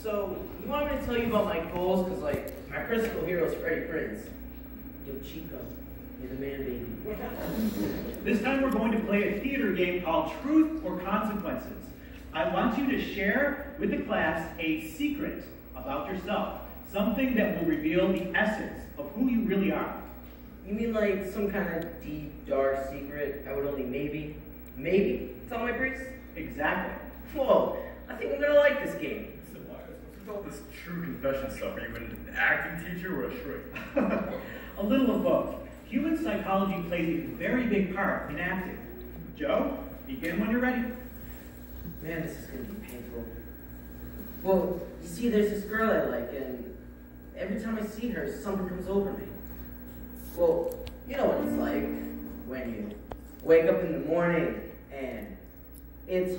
So, you want me to tell you about my goals? Because, like, my principal hero is Freddie Prinze. Yo, Chico, you're the man, baby. This time we're going to play a theater game called Truth or Consequences. I want you to share with the class a secret about yourself. Something that will reveal the essence of who you really are. You mean like some kind of deep, dark secret I would only maybe tell my priest? Exactly. Whoa, I think I'm gonna like this game. So what's with all this true confession stuff? Are you an acting teacher or a shrink? A little of both. Human psychology plays a very big part in acting. Joe, begin when you're ready. Man, this is gonna be painful. Well, you see, there's this girl I like, and every time I see her, something comes over me. Well, you know what it's like when you wake up in the morning and it's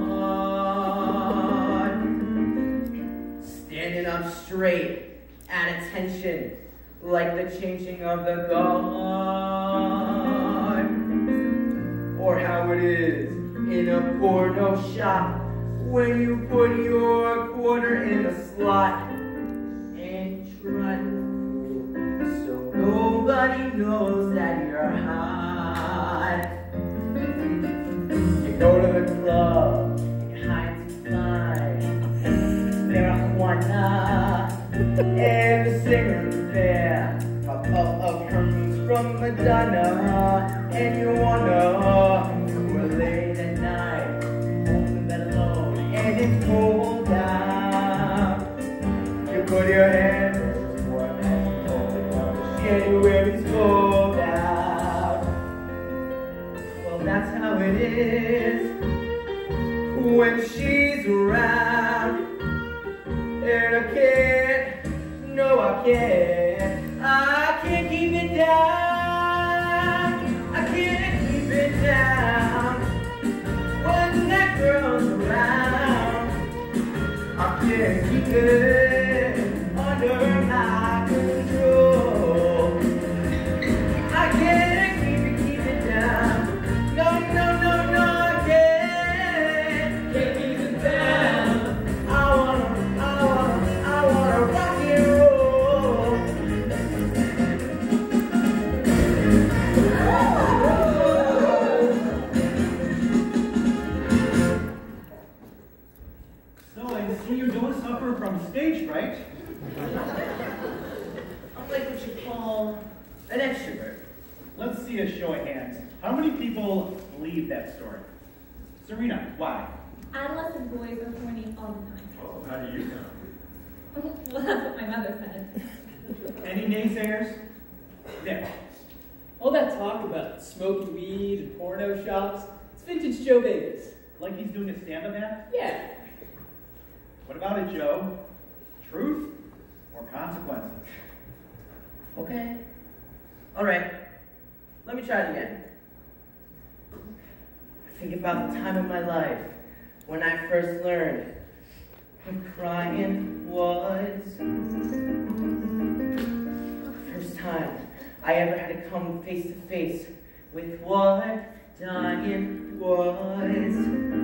hard. Standing up straight, at attention, like the changing of the guard. Or how it is in a porno shop when you put your quarter in the slot and try so nobody knows that you're hot. You go to the club, you hide to find marijuana, and the singer is there, pop up of Hermes from Madonna, and you wanna go late at night, home in bed alone, and it's cold out. You put your hand in warm and cold out, January is cold out. Well, that's how it is when she's around, and I can't, no I can't keep it down, I can't keep it down, when that girl's around, I can't keep it under my control, I can't keep it down, no, I can't keep it down, I wanna rock and roll. So I see you don't suffer from stage fright. I'm like what you call an extrovert. Let's see a show of hands. How many people believe that story? Serena, why? Adolescent boys are horny all the time. Oh, how do you know? Well, that's what my mother said. Any naysayers? Nick. All that talk about smoking weed and porno shops, it's vintage Joe Vegas. Like he's doing a stand-up act? Yeah. What about it, Joe? Truth or consequences? Okay. All right. Let me try it again. Think about the time in my life when I first learned what crying was. First time I ever had to come face to face with what dying was.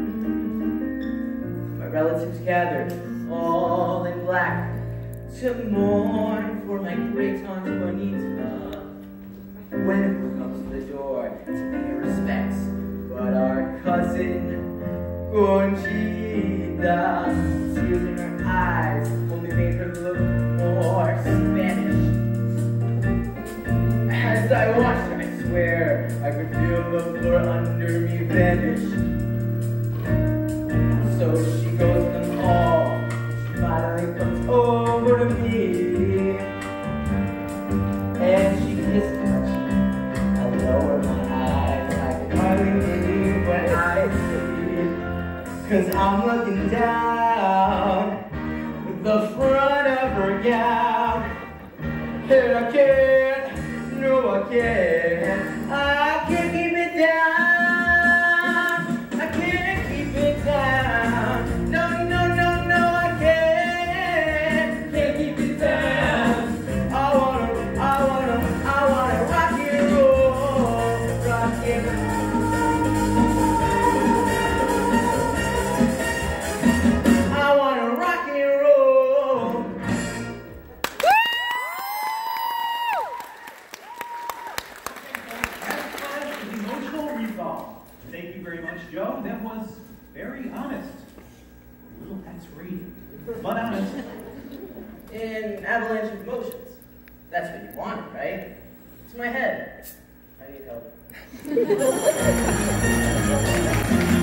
My relatives gathered, all in black, to mourn for my great aunt Juanita. When who comes to the door to pay her respects but our cousin Conchita? Tears in her eyes only made her look more Spanish. As I watched her, I swear I could feel the floor under me vanish. So she goes to the hall, she finally comes over to me, and she kissed me. I lower my eyes, I can hardly believe what I see, 'cause I'm looking down the front of her gown, and I can't, no I can't keep it down, I can't keep it down, no, I can't keep it down, I wanna rock and roll, rock and roll. Joe, that was very honest. A little X-rated, but honest. In avalanche of emotions. That's what you wanted, right? It's my head. I need help.